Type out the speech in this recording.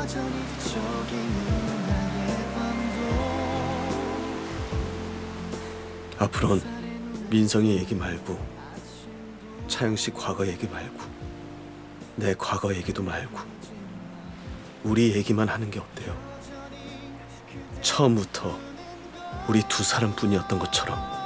앞으로는 민성이 얘기 말고, 차영씨 과거 얘기 말고, 내 과거 얘기도 말고, 우리 얘기만 하는 게 어때요? 처음부터 우리 두 사람뿐이었던 것처럼.